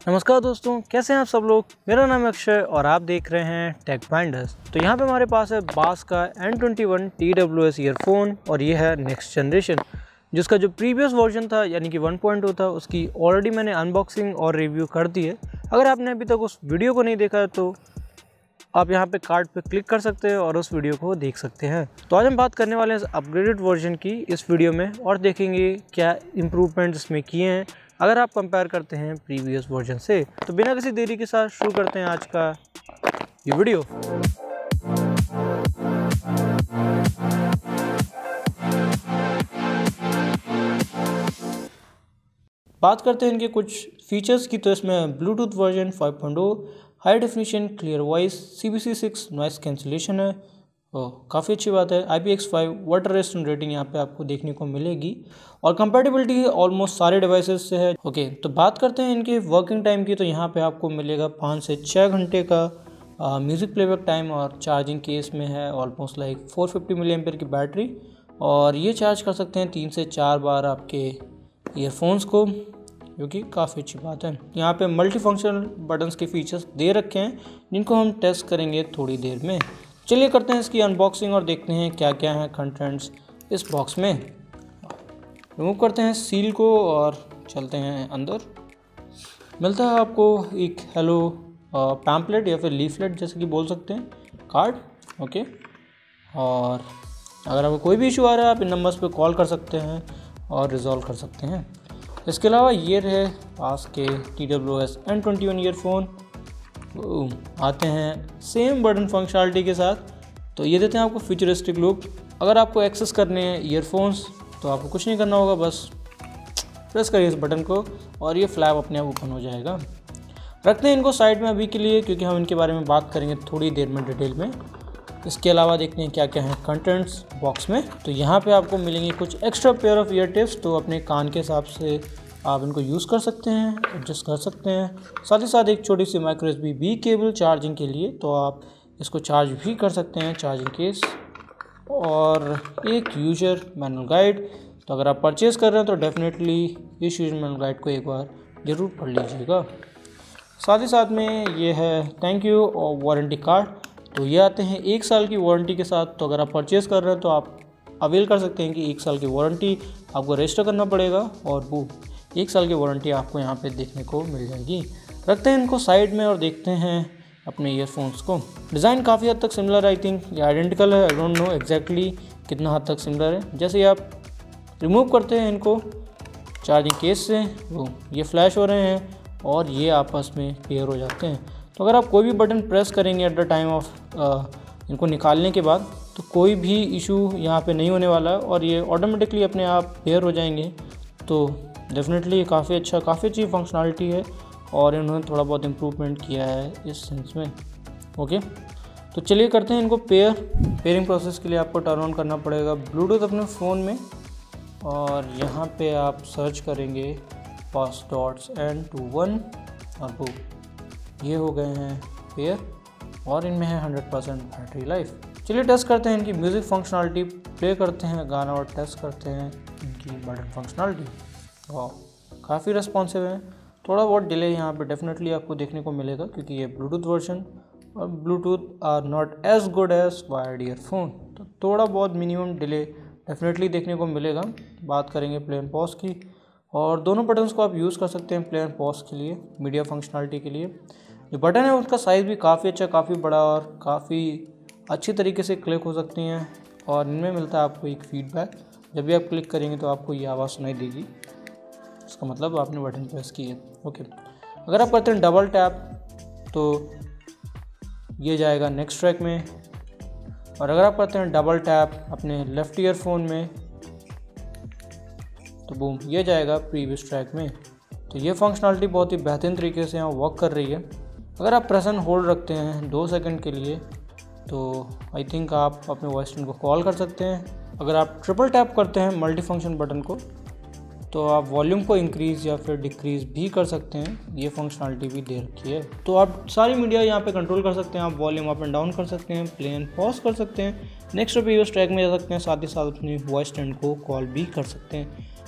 नमस्कार दोस्तों, कैसे हैं आप सब लोग। मेरा नाम है अक्षय और आप देख रहे हैं टेक बाइंडर्स। तो यहाँ पे हमारे पास है बास का N21 TWS ईयरफोन और ये है नेक्स्ट जनरेशन, जिसका जो प्रीवियस वर्जन था यानी कि 1.0 था, उसकी ऑलरेडी मैंने अनबॉक्सिंग और रिव्यू कर दी है। अगर आपने अभी तक उस वीडियो को नहीं देखा है तो आप यहाँ पे कार्ड पे क्लिक कर सकते हैं और उस वीडियो को देख सकते हैं। तो आज हम बात करने वाले हैं अपग्रेडेड वर्जन की इस वीडियो में और देखेंगे क्या इम्प्रूवमेंट्स इसमें किए हैं अगर आप कंपेयर करते हैं प्रीवियस वर्जन से। तो बिना किसी देरी के साथ शुरू करते हैं आज का ये वीडियो। बात करते हैं इनके कुछ फीचर्स की। तो इसमें Bluetooth version 5.0, high definition clear voice, CBC6 noise cancellation है, काफ़ी अच्छी बात है। IPX5 वाटर रेजिस्टेंट रेटिंग यहाँ पे आपको देखने को मिलेगी और कंपैटिबिलिटी ऑलमोस्ट सारे डिवाइसेस से है। ओके, तो बात करते हैं इनके वर्किंग टाइम की। तो यहाँ पे आपको मिलेगा 5 से 6 घंटे का म्यूज़िक प्लेबैक टाइम और चार्जिंग केस में है ऑलमोस्ट लाइक 450 मिली एम्पेयर की बैटरी और ये चार्ज कर सकते हैं 3 से 4 बार आपके ईयरफोन्स को, जो कि काफ़ी अच्छी बात है। यहाँ पे मल्टी फंक्शनल बटन्स के फीचर्स दे रखे हैं जिनको हम टेस्ट करेंगे थोड़ी देर में। चलिए करते हैं इसकी अनबॉक्सिंग और देखते हैं क्या क्या है कंटेंट्स इस बॉक्स में। रिमूव करते हैं सील को और चलते हैं अंदर। मिलता है आपको एक हेलो पैम्पलेट या फिर लीफलेट जैसे कि बोल सकते हैं, कार्ड। ओके, और अगर आपको कोई भी इशू आ रहा है आप इन नंबर्स पे कॉल कर सकते हैं और रिजॉल्व कर सकते हैं। इसके अलावा ये रहे बास के TWS N21 ईयरफोन आते हैं सेम बटन फंक्शनलिटी के साथ। तो ये देते हैं आपको फ्यूचरिस्टिक लुक। अगर आपको एक्सेस करने हैं ईयरफोन्स तो आपको कुछ नहीं करना होगा, बस प्रेस करिए इस बटन को और ये फ्लैप अपने आप ओपन हो जाएगा। रखते हैं इनको साइड में अभी के लिए, क्योंकि हम इनके बारे में बात करेंगे थोड़ी देर में डिटेल में। इसके अलावा देखते हैं क्या क्या है कंटेंट्स बॉक्स में। तो यहाँ पे आपको मिलेंगे कुछ extra pair of ear tips. तो अपने कान के हिसाब से आप इनको यूज़ कर सकते हैं, एडजस्ट कर सकते हैं। साथ ही साथ एक छोटी सी माइक्रो USB केबल चार्जिंग के लिए, तो आप इसको चार्ज भी कर सकते हैं, चार्जिंग केस। और एक यूजर मैनुअल गाइड। तो अगर आप परचेज़ कर रहे हैं तो डेफिनेटली इस यूजर मैनुअल गाइड को एक बार ज़रूर पढ़ लीजिएगा। साथ ही साथ में ये है थैंक यू और वारंटी कार्ड। तो ये आते हैं 1 साल की वारंटी के साथ। तो अगर आप परचेज़ कर रहे हैं तो आप अवेल कर सकते हैं कि 1 साल की वारंटी आपको रजिस्टर करना पड़ेगा और वो 1 साल की वारंटी आपको यहाँ पे देखने को मिल जाएगी। रखते हैं इनको साइड में और देखते हैं अपने ईयरफोन्स को। डिज़ाइन काफ़ी हद तक सिमिलर, आई थिंक ये आइडेंटिकल है। आई डोंट नो एग्जैक्टली कितना हद तक सिमिलर है। जैसे ही आप रिमूव करते हैं इनको चार्जिंग केस से, वो ये फ्लैश हो रहे हैं और ये आपस में पेयर हो जाते हैं। तो अगर आप कोई भी बटन प्रेस करेंगे एट द टाइम ऑफ इनको निकालने के बाद तो कोई भी इशू यहाँ पे नहीं होने वाला और ये ऑटोमेटिकली अपने आप पेयर हो जाएंगे। तो डेफिनेटली ये काफ़ी अच्छी फंक्शनलिटी है और इन्होंने थोड़ा बहुत इम्प्रूवमेंट किया है इस सेंस में। ओके, तो चलिए करते हैं इनको पेयरिंग प्रोसेस के लिए आपको टर्न ऑन करना पड़ेगा ब्लूटूथ अपने फ़ोन में और यहाँ पे आप सर्च करेंगे बास डॉट्स N21 और वो ये हो गए हैं पेयर और इनमें है 100% बैटरी लाइफ। चलिए टेस्ट करते हैं इनकी म्यूज़िक फंक्शनलिटी, प्ले करते हैं गाना और टेस्ट करते हैं इनकी बटन फंक्शनलिटी। वाह, काफ़ी रिस्पॉन्सिव है। थोड़ा बहुत डिले यहाँ पे डेफिनेटली आपको देखने को मिलेगा क्योंकि ये ब्लूटूथ वर्जन और Bluetooth are not as good as wired earphone, तो थोड़ा बहुत मिनिमम डिले डेफिनेटली देखने को मिलेगा। बात करेंगे प्ले एंड पॉज की और दोनों बटन्स को आप यूज़ कर सकते हैं प्ले एंड पॉज के लिए, मीडिया फंक्शनलिटी के लिए। जो बटन है उसका साइज़ भी काफ़ी अच्छा, काफ़ी बड़ा और काफ़ी अच्छी तरीके से क्लिक हो सकती हैं और इनमें मिलता है आपको एक फीडबैक। जब भी आप क्लिक करेंगे तो आपको ये आवाज़ सुनाई देगी, इसका मतलब आपने बटन प्रेस की है। ओके, अगर आप करते हैं डबल टैप तो ये जाएगा नेक्स्ट ट्रैक में और अगर आप करते हैं डबल टैप अपने लेफ़्ट ईयरफोन में तो बूम ये जाएगा प्रीवियस ट्रैक में। तो ये फंक्शनलिटी बहुत ही बेहतरीन तरीके से यहाँ वर्क कर रही है। अगर आप प्रेस एंड होल्ड रखते हैं 2 सेकंड के लिए तो आई थिंक आप अपने वॉइस टोन को कॉल कर सकते हैं। अगर आप ट्रिपल टैप करते हैं मल्टी फंक्शन बटन को तो आप वॉल्यूम को इंक्रीज़ या फिर डिक्रीज़ भी कर सकते हैं, ये फंक्शनलिटी भी दे रखी है। तो आप सारी मीडिया यहाँ पे कंट्रोल कर सकते हैं, आप वॉल्यूम अप एंड डाउन कर सकते हैं, प्ले एंड पॉज कर सकते हैं, नेक्स्ट और प्रीवियस ट्रैक में जा सकते हैं, साथ ही साथ अपनी वॉइस ट्रेंड को कॉल भी कर सकते हैं।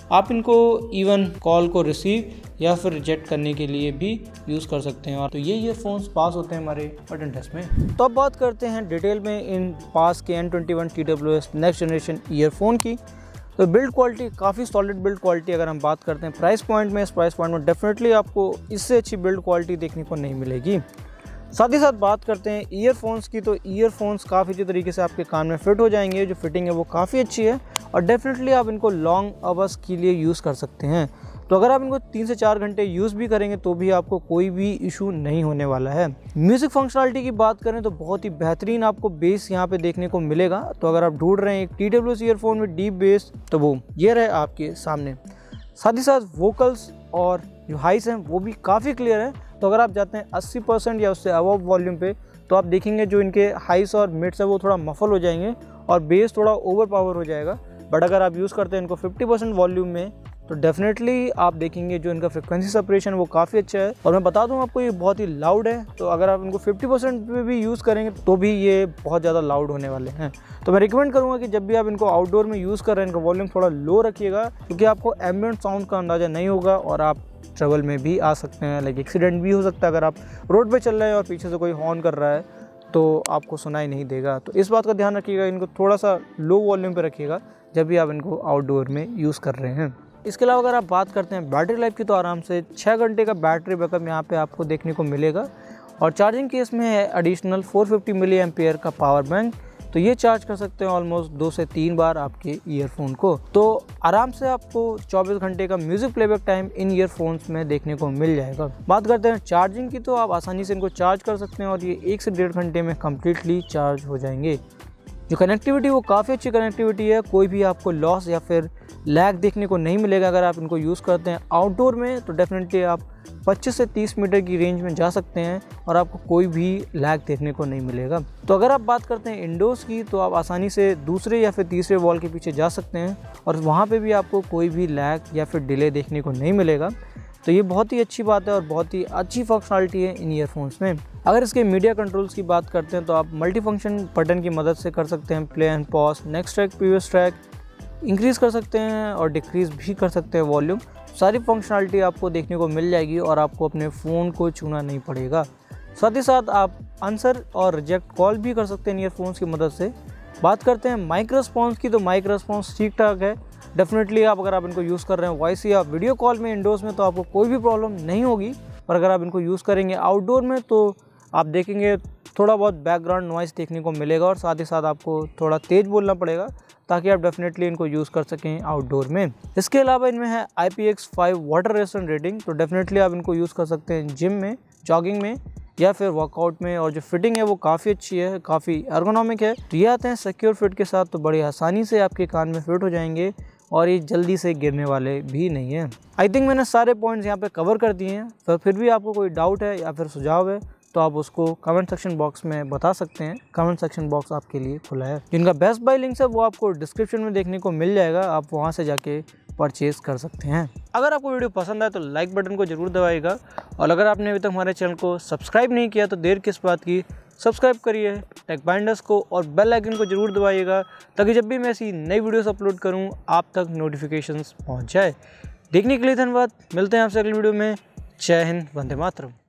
आप इनको इवन कॉल को रिसीव या फिर रिजेक्ट करने के लिए भी यूज़ कर सकते हैं। और तो ये ईयरफोन्स पास होते हैं हमारे बटन टेस्ट में। तो अब बात करते हैं डिटेल में इन पास के N21 TWS next generation earphone की। तो बिल्ड क्वालिटी काफ़ी सॉलिड बिल्ड क्वालिटी अगर हम बात करते हैं प्राइस पॉइंट में, इस प्राइस पॉइंट में डेफिनेटली आपको इससे अच्छी बिल्ड क्वालिटी देखने को नहीं मिलेगी। साथ ही साथ बात करते हैं ईयरफोन्स की, तो ईयरफोन्स काफ़ी अच्छी तरीके से आपके कान में फिट हो जाएंगे। जो फिटिंग है वो काफ़ी अच्छी है और डेफिनेटली आप इनको लॉन्ग आवर्स के लिए यूज़ कर सकते हैं। तो अगर आप इनको 3 से 4 घंटे यूज़ भी करेंगे तो भी आपको कोई भी इशू नहीं होने वाला है। म्यूज़िक फंक्शनलिटी की बात करें तो बहुत ही बेहतरीन आपको बेस यहाँ पे देखने को मिलेगा। तो अगर आप ढूंढ रहे हैं एक TWS ईयरफोन में डीप बेस, तो वो ये रहे आपके सामने। साथ ही साथ वोकल्स और जो हाइस हैं वो भी काफ़ी क्लियर है। तो अगर आप जाते हैं 80% या उससे अबव वॉल्यूम पे, तो आप देखेंगे जो इनके हाइस और मिड्स है वो थोड़ा मफल हो जाएंगे और बेस थोड़ा ओवर पावर हो जाएगा। बट अगर आप यूज़ करते हैं इनको 50% वॉल्यूम में, तो डेफिनेटली आप देखेंगे जो इनका फ्रिक्वेंसी सेपरेशन वो काफ़ी अच्छा है। और मैं बता दूं आपको ये बहुत ही लाउड है। तो अगर आप इनको 50% पे भी यूज़ करेंगे तो भी ये बहुत ज़्यादा लाउड होने वाले हैं। तो मैं रिकमेंड करूंगा कि जब भी आप इनको आउटडोर में यूज़ कर रहे हैं इनका वॉल्यूम थोड़ा लो रखिएगा, क्योंकि आपको एम्बिएंट साउंड का अंदाज़ा नहीं होगा और आप ट्रबल में भी आ सकते हैं। लाइक एक्सीडेंट भी हो सकता है। अगर आप रोड पर चल रहे हैं और पीछे से कोई हॉर्न कर रहा है तो आपको सुनाई नहीं देगा। तो इस बात का ध्यान रखिएगा, इनको थोड़ा सा लो वॉल्यूम पर रखिएगा जब भी आप इनको आउटडोर में यूज़ कर रहे हैं। इसके अलावा अगर आप बात करते हैं बैटरी लाइफ की, तो आराम से 6 घंटे का बैटरी बैकअप यहाँ पे आपको देखने को मिलेगा। और चार्जिंग केस में है एडिशनल 450 मिली एम्पियर का पावर बैंक। तो ये चार्ज कर सकते हैं ऑलमोस्ट 2 से 3 बार आपके ईयरफोन को। तो आराम से आपको 24 घंटे का म्यूजिक प्लेबैक टाइम इन ईयरफोन्स में देखने को मिल जाएगा। बात करते हैं चार्जिंग की, तो आप आसानी से इनको चार्ज कर सकते हैं और ये 1 से 1.5 घंटे में कम्प्लीटली चार्ज हो जाएंगे। जो कनेक्टिविटी वो काफ़ी अच्छी कनेक्टिविटी है, कोई भी आपको लॉस या फिर लैग देखने को नहीं मिलेगा। अगर आप इनको यूज़ करते हैं आउटडोर में तो डेफिनेटली आप 25 से 30 मीटर की रेंज में जा सकते हैं और आपको कोई भी लैग देखने को नहीं मिलेगा। तो अगर आप बात करते हैं इंडोर्स की, तो आप आसानी से दूसरे या फिर तीसरे वॉल के पीछे जा सकते हैं और वहाँ पे भी आपको कोई भी लैग या फिर डिले देखने को नहीं मिलेगा। तो ये बहुत ही अच्छी बात है और बहुत ही अच्छी फंक्शनलिटी है इन ईयरफोन्स में। अगर इसके मीडिया कंट्रोल्स की बात करते हैं तो आप मल्टी फंक्शन बटन की मदद से कर सकते हैं play and pause, next track, previous track, increase कर सकते हैं और डिक्रीज़ भी कर सकते हैं वॉल्यूम। सारी फंक्शनलिटी आपको देखने को मिल जाएगी और आपको अपने फ़ोन को छूना नहीं पड़ेगा। साथ ही साथ आप आंसर और रिजेक्ट कॉल भी कर सकते हैं ईयरफोन्स की मदद से। बात करते हैं माइक रिस्पॉन्स की, तो माइक रिस्पॉन्स ठीक ठाक है। डेफिनेटली अगर आप इनको यूज़ कर रहे हैं वॉइस या वीडियो कॉल में इंडोर्स में, तो आपको कोई भी प्रॉब्लम नहीं होगी। और अगर आप इनको यूज़ करेंगे आउटडोर में तो आप देखेंगे थोड़ा बहुत बैकग्राउंड नॉइस देखने को मिलेगा और साथ ही साथ आपको थोड़ा तेज़ बोलना पड़ेगा ताकि आप डेफिनेटली इनको यूज़ कर सकें आउटडोर में। इसके अलावा इनमें है IPX5 वाटर रेजिस्टेंट रेटिंग। तो डेफिनेटली आप इनको यूज़ कर सकते हैं जिम में, जॉगिंग में या फिर वर्कआउट में। और जो फिटिंग है वो काफ़ी अच्छी है, काफ़ी एर्गोनॉमिक है। तो ये आते हैं सिक्योर फिट के साथ, तो बड़ी आसानी से आपके कान में फिट हो जाएंगे और ये जल्दी से गिरने वाले भी नहीं हैं। आई थिंक मैंने सारे पॉइंट्स यहाँ पे कवर कर दिए हैं। तो फिर भी आपको कोई डाउट है या फिर सुझाव है तो आप उसको कमेंट सेक्शन बॉक्स में बता सकते हैं। कमेंट सेक्शन बॉक्स आपके लिए खुला है। जिनका बेस्ट बाय लिंक्स है वो आपको डिस्क्रिप्शन में देखने को मिल जाएगा, आप वहाँ से जाके परचेज़ कर सकते हैं। अगर आपको वीडियो पसंद आए तो लाइक बटन को जरूर दबाइएगा और अगर आपने अभी तक हमारे चैनल को सब्सक्राइब नहीं किया तो देर किस बात की, सब्सक्राइब करिए टेक बाइंडर्स को और बेल आइकन को जरूर दबाइएगा ताकि जब भी मैं ऐसी नई वीडियोस अपलोड करूं आप तक नोटिफिकेशंस पहुंच जाए। देखने के लिए धन्यवाद। मिलते हैं आपसे अगली वीडियो में। जय हिंद, वंदे मातरम।